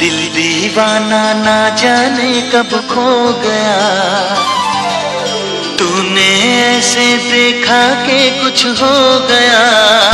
दिल दीवाना ना जाने कब खो गया, तूने ऐसे देखा कि कुछ हो गया।